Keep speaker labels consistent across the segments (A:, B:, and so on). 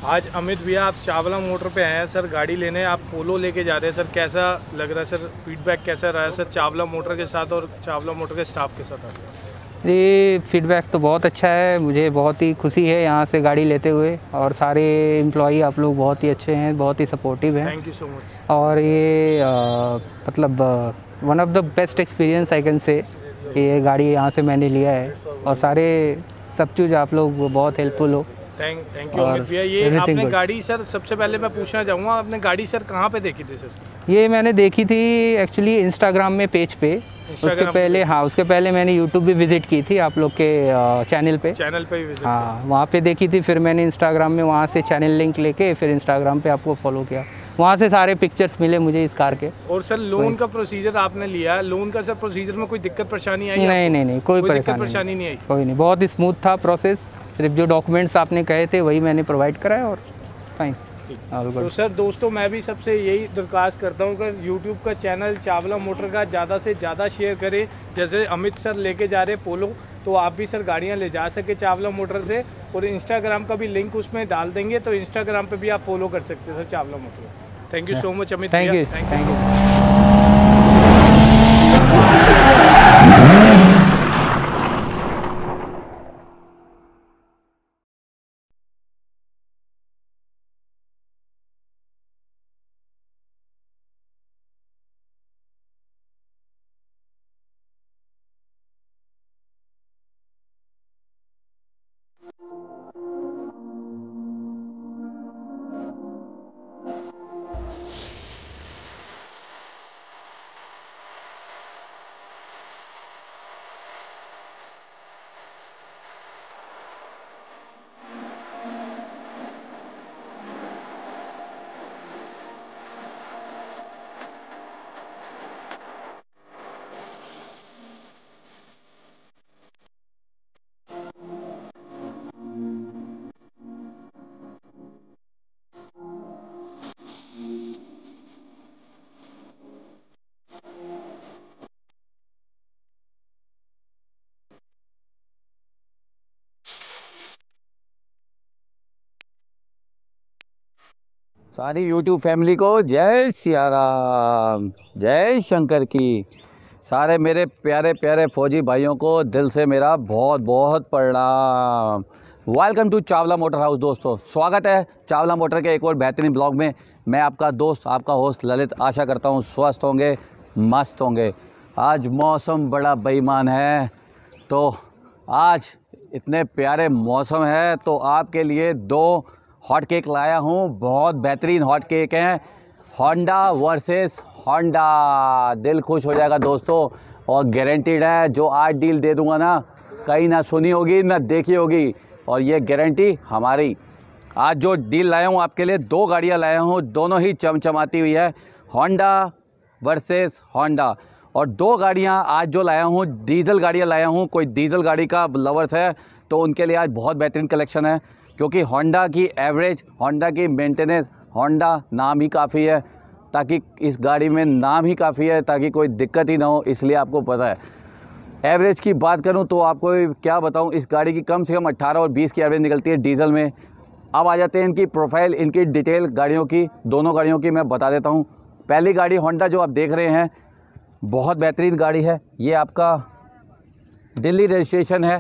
A: आज अमित भैया आप चावला मोटर पे आए हैं सर, गाड़ी लेने आप पोलो लेके जा रहे हैं सर, कैसा लग रहा है सर? फीडबैक कैसा रहा है सर चावला मोटर के साथ और चावला मोटर के स्टाफ के साथ?
B: ये फीडबैक तो बहुत अच्छा है, मुझे बहुत ही खुशी है यहाँ से गाड़ी लेते हुए। और सारे एम्प्लॉई आप लोग बहुत ही अच्छे हैं, बहुत ही सपोर्टिव हैं।
A: Thank you so much.
B: और ये मतलब one of the best experience I can say, ये गाड़ी यहाँ से मैंने लिया है। और सारे सब चीज़ आप लोग बहुत हेल्पफुल हो।
A: थैंक यू अमित भैया। ये आपने गाड़ी सर, सबसे पहले मैं पूछना चाहूँगा, आपने गाड़ी सर कहाँ पे देखी थी सर?
B: ये मैंने देखी थी एक्चुअली इंस्टाग्राम में पेज पे। उसके पहले उसके पहले मैंने यूट्यूब भी विज़िट की थी आप लोग के चैनल पे
A: ही विजिट।
B: हाँ, वहाँ पे देखी थी। फिर मैंने इंस्टाग्राम में वहाँ से चैनल लिंक लेके फिर इंस्टाग्राम पे आपको फॉलो किया। वहाँ से सारे पिक्चर्स मिले मुझे इस कार के।
A: और सर लोन का प्रोसीजर आपने लिया, लोन का सर प्रोसीजर में कोई दिक्कत परेशानी आई?
B: नहीं, कोई
A: परेशानी नहीं आई।
B: कोई नहीं, बहुत ही स्मूथ था प्रोसेस। सिर्फ जो डॉक्यूमेंट्स आपने कहे थे वही मैंने प्रोवाइड कराया और फाइन।
A: तो सर दोस्तों, मैं भी सबसे यही दरख्वास्त करता हूँ कि यूट्यूब का चैनल चावला मोटर का ज़्यादा से ज़्यादा शेयर करें। जैसे अमित सर लेके जा रहे पोलो, तो आप भी सर गाड़ियाँ ले जा सके चावला मोटर से। और इंस्टाग्राम का भी लिंक उसमें डाल देंगे, तो इंस्टाग्राम पे भी आप फॉलो कर सकते हैं sir Chawla motor. Thank you so much Amit.
B: Thank you.
C: सारी यूट्यूब फैमिली को जय सिया राम, जय शंकर की। सारे मेरे प्यारे प्यारे फौजी भाइयों को दिल से मेरा बहुत बहुत प्रणाम। Welcome to Chawla motor house. दोस्तों, स्वागत है चावला मोटर के एक और बेहतरीन ब्लॉग में। मैं आपका दोस्त, आपका होस्ट ललित। आशा करता हूँ स्वस्थ होंगे, मस्त होंगे। आज मौसम बड़ा बेईमान है, तो आज इतने प्यारे मौसम है तो आपके लिए दो हॉट केक लाया हूँ। बहुत बेहतरीन हॉट केक हैं, होंडा वर्सेस होंडा। दिल खुश हो जाएगा दोस्तों, और गारंटीड है। जो आज डील दे दूंगा ना, कहीं ना सुनी होगी ना देखी होगी, और ये गारंटी हमारी। आज जो डील लाया हूँ आपके लिए, दो गाड़ियाँ लाया हूँ, दोनों ही चमचमाती हुई है, होंडा वर्सेस होंडा। और दो गाड़ियाँ आज जो लाया हूँ, डीजल गाड़ियाँ लाया हूँ। कोई डीजल गाड़ी का लवर्स है तो उनके लिए आज बहुत बेहतरीन कलेक्शन है, क्योंकि होंडा की एवरेज, होंडा की मेंटेनेंस, होंडा नाम ही काफ़ी है, ताकि इस गाड़ी में नाम ही काफ़ी है ताकि कोई दिक्कत ही ना हो, इसलिए आपको पता है। एवरेज की बात करूं तो आपको क्या बताऊं, इस गाड़ी की कम से कम 18 और 20 की एवरेज निकलती है डीजल में। अब आ जाते हैं इनकी प्रोफाइल, इनकी डिटेल गाड़ियों की, दोनों गाड़ियों की मैं बता देता हूँ। पहली गाड़ी होंडा जो आप देख रहे हैं, बहुत बेहतरीन गाड़ी है। ये आपका दिल्ली रजिस्ट्रेशन है,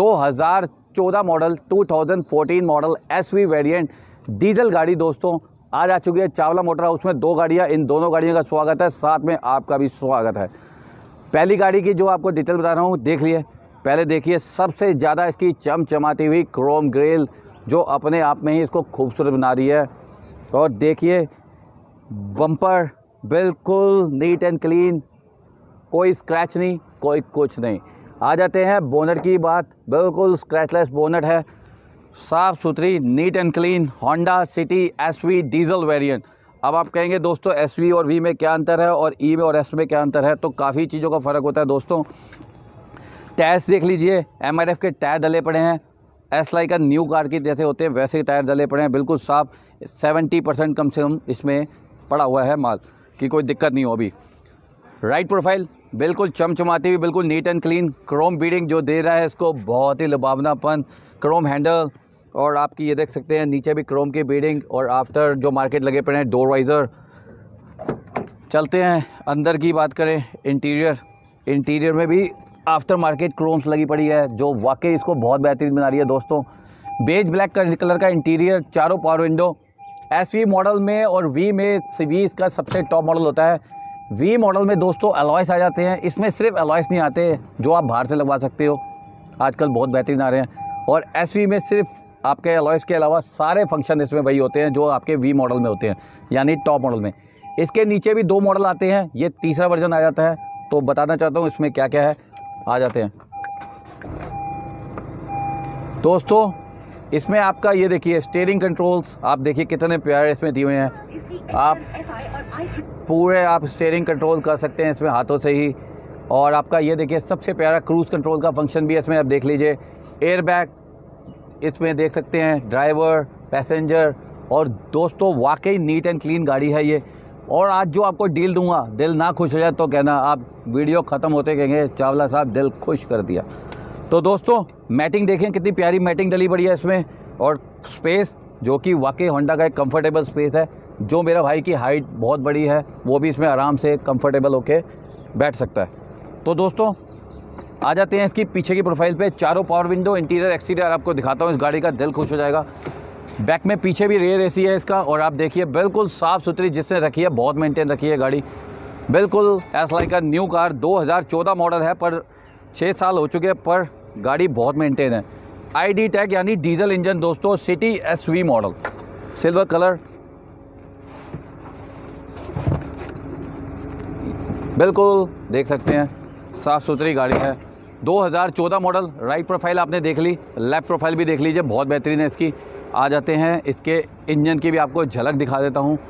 C: 2014 model, 2014 model SV variant diesel गाड़ी दोस्तों आज आ चुकी है चावला मोटर हाउस में। दो गाड़ियाँ, इन दोनों गाड़ियों का स्वागत है, साथ में आपका भी स्वागत है। पहली गाड़ी की जो आपको डिटेल बता रहा हूँ, देख लिए। पहले देखिए, सबसे ज़्यादा इसकी चमचमाती हुई क्रोम ग्रिल जो अपने आप में ही इसको खूबसूरत बना रही है। और देखिए बम्पर बिल्कुल नीट एंड क्लीन, कोई स्क्रैच नहीं, कोई कुछ नहीं। आ जाते हैं बोनट की बात, बिल्कुल स्क्रैचलेस बोनट है, साफ़ सुथरी, neat and clean Honda City SV diesel variant. अब आप कहेंगे दोस्तों एसवी और वी में क्या अंतर है और ई में और एस में क्या अंतर है, तो काफ़ी चीज़ों का फ़र्क होता है दोस्तों। टायर्स देख लीजिए, एमआरएफ के टायर डले पड़े हैं, एस लाई का न्यू कार की जैसे होते हैं वैसे ही टायर डले पड़े हैं, बिल्कुल साफ। 70% कम से कम इसमें पड़ा हुआ है माल, कि कोई दिक्कत नहीं हो अभी। राइट प्रोफाइल बिल्कुल चमचमाती हुई, बिल्कुल neat and clean. Chrome beading जो दे रहा है इसको बहुत ही लुभावनापन, क्रोम हैंडल, और आपकी ये देख सकते हैं नीचे भी क्रोम की बीडिंग और आफ्टर जो मार्केट लगे पड़े हैं, डोर वाइज़र। चलते हैं अंदर की बात करें, इंटीरियर में भी आफ्टर मार्केट क्रोम्स लगी पड़ी है जो वाकई इसको बहुत बेहतरीन बना रही है दोस्तों। बेज ब्लैक कलर का इंटीरियर, चारों पावर विंडो। SV मॉडल में और V में, V इसका सबसे टॉप मॉडल होता है। V मॉडल में दोस्तों अलॉयस आ जाते हैं, इसमें सिर्फ अलॉयस नहीं आते जो आप बाहर से लगवा सकते हो, आजकल बहुत बेहतरीन आ रहे हैं। और SV में सिर्फ आपके अलॉयस के अलावा सारे फंक्शन इसमें वही होते हैं जो आपके V मॉडल में होते हैं, यानी टॉप मॉडल में। इसके नीचे भी 2 मॉडल आते हैं, ये तीसरा वर्जन आ जाता है। तो बताना चाहता हूँ इसमें क्या क्या है, आ जाते हैं दोस्तों। इसमें आपका ये देखिए स्टीयरिंग कंट्रोल्स, आप देखिए कितने प्यारे इसमें दिए हुए हैं। आप पूरे आप स्टीयरिंग कंट्रोल कर सकते हैं इसमें हाथों से ही। और आपका ये देखिए सबसे प्यारा क्रूज़ कंट्रोल का फंक्शन भी है इसमें, आप देख लीजिए। एयर बैग इसमें देख सकते हैं, ड्राइवर, पैसेंजर। और दोस्तों वाकई नीट एंड क्लीन गाड़ी है ये। और आज जो आपको डील दूंगा, दिल ना खुश हो जाए तो कहना, आप वीडियो ख़त्म होते कहेंगे चावला साहब दिल खुश कर दिया। तो दोस्तों मैटिंग देखें कितनी प्यारी मैटिंग डली पड़ी है इसमें। और स्पेस जो कि वाकई होंडा का एक कंफर्टेबल स्पेस है। जो मेरा भाई की हाइट बहुत बड़ी है वो भी इसमें आराम से कंफर्टेबल होके बैठ सकता है। तो दोस्तों आ जाते हैं इसकी पीछे की प्रोफाइल पे। चारों पावर विंडो, इंटीरियर एक्सटीरियर आपको दिखाता हूँ, इस गाड़ी का दिल खुश हो जाएगा। बैक में पीछे भी रेयर AC है इसका। और आप देखिए बिल्कुल साफ़ सुथरी जिसने रखी है, बहुत मेंटेन रखी है गाड़ी, बिल्कुल as like a new car. 2014 model है पर 6 साल हो चुके हैं, पर गाड़ी बहुत मेंटेन है। ID टैग यानी डीजल इंजन दोस्तों, City SV model, silver colour, बिल्कुल देख सकते हैं साफ़ सुथरी गाड़ी है। 2014 मॉडल। राइट प्रोफाइल आपने देख ली, लेफ़्ट प्रोफाइल भी देख लीजिए, बहुत बेहतरीन है इसकी। आ जाते हैं इसके इंजन की भी आपको झलक दिखा देता हूँ।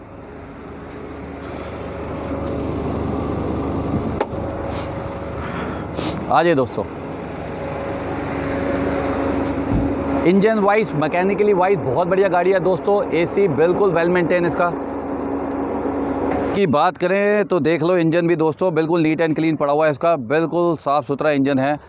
C: आ जाइए दोस्तों। इंजन वाइज, मैकेनिकली वाइज बहुत बढ़िया गाड़ी है दोस्तों। AC बिल्कुल वेल मेंटेन इसका की बात करें तो देख लो, इंजन भी दोस्तों बिल्कुल नीट एंड क्लीन पड़ा हुआ है इसका, बिल्कुल साफ़ सुथरा इंजन है।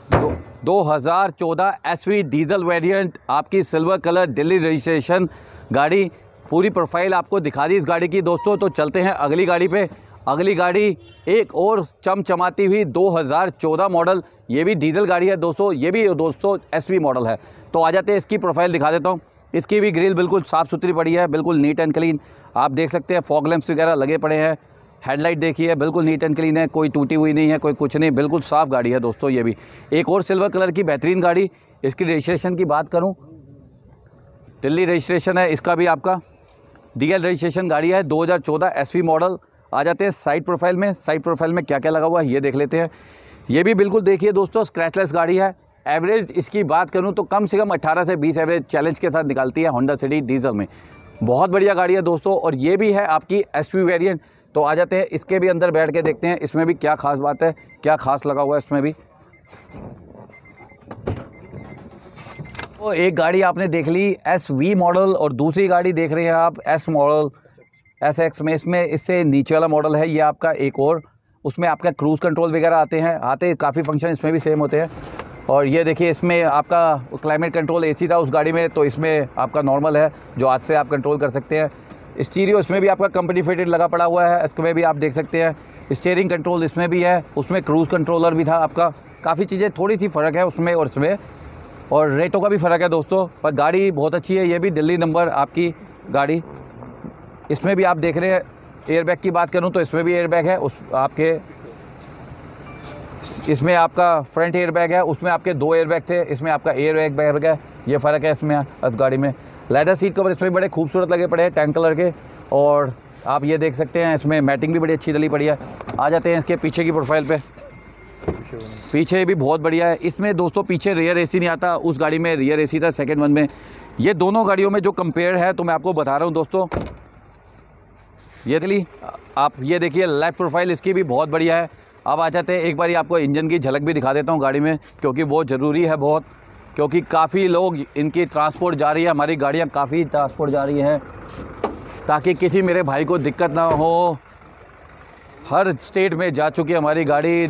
C: 2014 SV डीजल वेरिएंट, आपकी सिल्वर कलर, दिल्ली रजिस्ट्रेशन गाड़ी। पूरी प्रोफाइल आपको दिखा दी इस गाड़ी की दोस्तों। तो चलते हैं अगली गाड़ी पे। अगली गाड़ी एक और चमचमाती हुई 2014 मॉडल, ये भी डीजल गाड़ी है दोस्तों, ये भी दोस्तों SV मॉडल है। तो आ जाते हैं इसकी प्रोफाइल दिखा देता हूँ। इसकी भी ग्रिल बिल्कुल साफ़ सुथरी पड़ी है, बिल्कुल नीट एंड क्लीन। आप देख सकते हैं फॉग लैंप्स वगैरह लगे पड़े हैं। हेडलाइट देखिए बिल्कुल नीट एंड क्लीन है, कोई टूटी हुई नहीं है, कोई कुछ नहीं, बिल्कुल साफ़ गाड़ी है दोस्तों। ये भी एक और सिल्वर कलर की बेहतरीन गाड़ी। इसकी रजिस्ट्रेशन की बात करूं, दिल्ली रजिस्ट्रेशन है इसका भी, आपका DL रजिस्ट्रेशन गाड़ी है, 2014 SV मॉडल। आ जाते हैं साइड प्रोफाइल में। साइड प्रोफाइल में क्या क्या लगा हुआ है ये देख लेते हैं। ये भी बिल्कुल देखिए दोस्तों स्क्रैचलेस गाड़ी है। एवरेज इसकी बात करूँ तो कम से कम 18 से 20 एवरेज चैलेंज के साथ निकालती है होंडा सिटी डीजल में। बहुत बढ़िया गाड़ी है दोस्तों। और ये भी है आपकी SV वेरिएंट। तो आ जाते हैं इसके भी अंदर बैठ के देखते हैं इसमें भी क्या खास बात है, क्या खास लगा हुआ है इसमें भी। तो एक गाड़ी आपने देख ली SV मॉडल और दूसरी गाड़ी देख रहे हैं आप S मॉडल SX में। इसमें इससे नीचे वाला मॉडल है ये आपका एक और, उसमें आपका क्रूज़ कंट्रोल वगैरह आते काफ़ी फंक्शन इसमें भी सेम होते हैं। और ये देखिए इसमें आपका क्लाइमेट कंट्रोल AC था उस गाड़ी में, तो इसमें आपका नॉर्मल है जो हाथ से आप कंट्रोल कर सकते हैं। स्टीरियो इसमें भी आपका कंपनी फिटेड लगा पड़ा हुआ है, इसमें भी आप देख सकते हैं। स्टीयरिंग कंट्रोल इसमें भी है, उसमें क्रूज़ कंट्रोलर भी था आपका। काफ़ी चीज़ें थोड़ी सी फ़र्क है उसमें और इसमें, और रेटों का भी फ़र्क है दोस्तों, पर गाड़ी बहुत अच्छी है। ये भी दिल्ली नंबर आपकी गाड़ी। इसमें भी आप देख रहे हैं, एयरबैग की बात करूं तो इसमें भी एयरबैग है। उस आपके इसमें आपका फ्रंट एयरबैग है, उसमें आपके 2 एयरबैग थे, इसमें आपका एयरबैग है। ये फ़र्क है इसमें इस गाड़ी में। लेदर सीट कवर इसमें बड़े खूबसूरत लगे पड़े हैं टैंक कलर के। और आप ये देख सकते हैं इसमें मैटिंग भी बड़ी अच्छी डली पड़ी है। आ जाते हैं इसके पीछे की प्रोफाइल पे। पीछे भी बहुत बढ़िया है। इसमें दोस्तों पीछे रियर AC नहीं आता, उस गाड़ी में रियर AC था सेकंड वन में। ये दोनों गाड़ियों में जो कंपेयर है तो मैं आपको बता रहा हूँ दोस्तों। ये दिल्ली आप ये देखिए लेफ्ट प्रोफाइल इसकी भी बहुत बढ़िया है। अब आ जाते हैं एक बार आपको इंजन की झलक भी दिखा देता हूँ गाड़ी में, क्योंकि वो ज़रूरी है बहुत, क्योंकि काफ़ी लोग इनकी ट्रांसपोर्ट जा रही है, हमारी गाड़ियाँ काफ़ी ट्रांसपोर्ट जा रही हैं, ताकि किसी मेरे भाई को दिक्कत ना हो। हर स्टेट में जा चुकी है हमारी गाड़ी,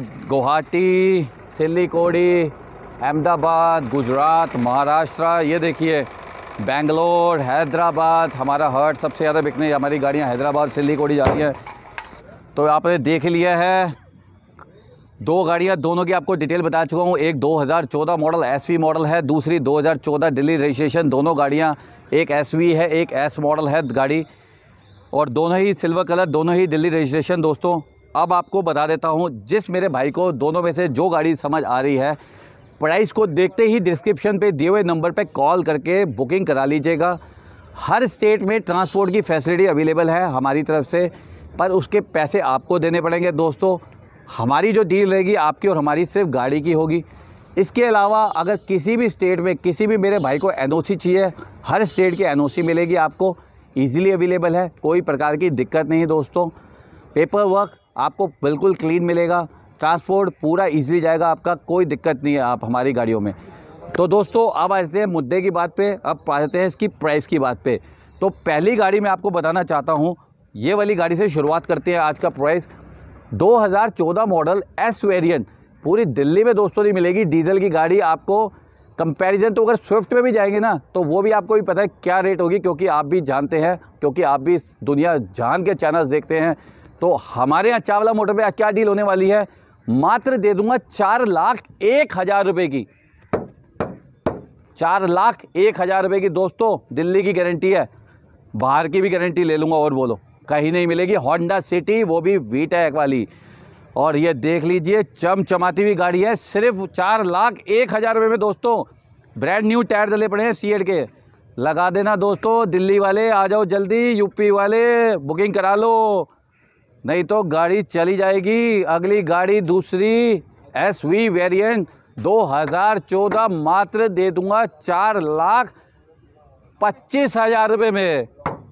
C: गुवाहाटी, सिलीगुड़ी, अहमदाबाद, गुजरात, महाराष्ट्र। ये देखिए बेंगलोर, हैदराबाद, हमारा हर्ट सबसे ज़्यादा बिकने हमारी गाड़ियाँ हैदराबाद सिल्लीगुड़ी जा रही हैं। तो आपने देख लिया है 2 गाड़ियाँ, दोनों की आपको डिटेल बता चुका हूँ। एक 2014 मॉडल SV मॉडल है, दूसरी 2014 दिल्ली रजिस्ट्रेशन। दोनों गाड़ियाँ, एक SV है, एक S मॉडल है गाड़ी, और दोनों ही सिल्वर कलर, दोनों ही दिल्ली रजिस्ट्रेशन। दोस्तों अब आपको बता देता हूँ, जिस मेरे भाई को दोनों में से जो गाड़ी समझ आ रही है, प्राइस को देखते ही डिस्क्रिप्शन पे दिए हुए नंबर पे कॉल करके बुकिंग करा लीजिएगा। हर स्टेट में ट्रांसपोर्ट की फैसिलिटी अवेलेबल है हमारी तरफ से, पर उसके पैसे आपको देने पड़ेंगे। दोस्तों हमारी जो डील रहेगी आपकी और हमारी सिर्फ गाड़ी की होगी। इसके अलावा अगर किसी भी स्टेट में किसी भी मेरे भाई को NOC चाहिए, हर स्टेट की NOC मिलेगी आपको, ईज़िली अवेलेबल है, कोई प्रकार की दिक्कत नहीं है। दोस्तों पेपर वर्क आपको बिल्कुल क्लीन मिलेगा, ट्रांसपोर्ट पूरा ईज़िली जाएगा आपका, कोई दिक्कत नहीं है आप हमारी गाड़ियों में। तो दोस्तों अब आते हैं मुद्दे की बात पे, अब आते हैं इसकी प्राइस की बात पे। तो पहली गाड़ी मैं आपको बताना चाहता हूँ, ये वाली गाड़ी से शुरुआत करते हैं। आज का प्राइस 2014 मॉडल S वेरिएंट, पूरी दिल्ली में दोस्तों नहीं मिलेगी डीजल की गाड़ी आपको। कंपैरिजन तो अगर स्विफ्ट में भी जाएंगे ना तो वो भी आपको भी पता है क्या रेट होगी, क्योंकि आप भी जानते हैं, क्योंकि आप भी दुनिया जान के चैनल्स देखते हैं। तो हमारे यहाँ चावला मोटर पे क्या डील होने वाली है, मात्र दे दूंगा 4,01,000 रुपये की, 4,01,000 रुपये की। दोस्तों दिल्ली की गारंटी है, बाहर की भी गारंटी ले लूँगा, और बोलो कहीं नहीं मिलेगी। होंडा सिटी, वो भी VTEC वाली, और ये देख लीजिए चमचमाती हुई गाड़ी है, सिर्फ 4,01,000 रुपये में। दोस्तों ब्रांड न्यू टायर डले पड़े हैं सीएट के, लगा देना दोस्तों। दिल्ली वाले आ जाओ जल्दी, यूपी वाले बुकिंग करा लो, नहीं तो गाड़ी चली जाएगी। अगली गाड़ी दूसरी SV वेरिएंट 2014, मात्र दे दूंगा 4,25,000 रुपये में,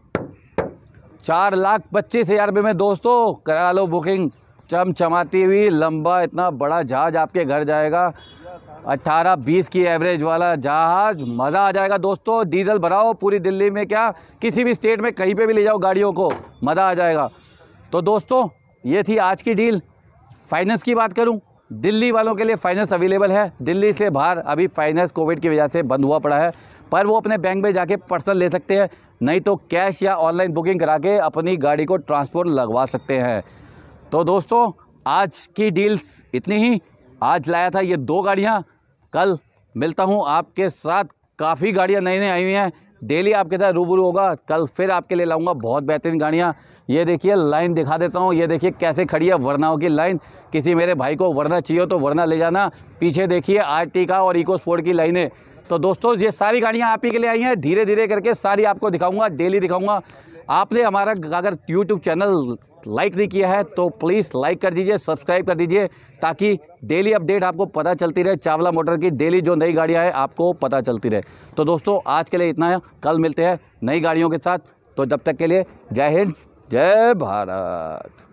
C: 4,25,000 रुपये में। दोस्तों करा लो बुकिंग, चमचमाती हुई, लंबा इतना बड़ा जहाज आपके घर जाएगा, 18-20 की एवरेज वाला जहाज, मज़ा आ जाएगा। दोस्तों डीजल भराओ पूरी दिल्ली में, क्या किसी भी स्टेट में कहीं पे भी ले जाओ गाड़ियों को, मज़ा आ जाएगा। तो दोस्तों ये थी आज की डील। फाइनेंस की बात करूं, दिल्ली वालों के लिए फाइनेंस अवेलेबल है। दिल्ली से बाहर अभी फाइनेंस कोविड की वजह से बंद हुआ पड़ा है, पर वो अपने बैंक में जाके पर्सनल ले सकते हैं, नहीं तो कैश या ऑनलाइन बुकिंग करा के अपनी गाड़ी को ट्रांसपोर्ट लगवा सकते हैं। तो दोस्तों आज की डील्स इतनी ही, आज लाया था ये 2 गाड़ियाँ, कल मिलता हूँ आपके साथ। काफ़ी गाड़ियाँ नई नई आई हुई हैं, डेली आपके साथ रूबरू होगा। कल फिर आपके लिए लाऊंगा बहुत बेहतरीन गाड़ियाँ। ये देखिए लाइन दिखा देता हूँ, ये देखिए कैसे खड़ी है वरनाओं की लाइन। किसी मेरे भाई को वरना चाहिए तो वरना ले जाना। पीछे देखिए RT और इको स्पोर्ट की लाइनें। तो दोस्तों ये सारी गाड़ियाँ आप ही के लिए आई हैं, धीरे धीरे करके सारी आपको दिखाऊंगा, डेली दिखाऊंगा। आपने हमारा अगर YouTube चैनल लाइक नहीं किया है तो प्लीज़ लाइक कर दीजिए, सब्सक्राइब कर दीजिए, ताकि डेली अपडेट आपको पता चलती रहे। चावला मोटर की डेली जो नई गाड़ियाँ हैं आपको पता चलती रहे। तो दोस्तों आज के लिए इतना है, कल मिलते हैं नई गाड़ियों के साथ। तो जब तक के लिए जय हिंद, जय भारत।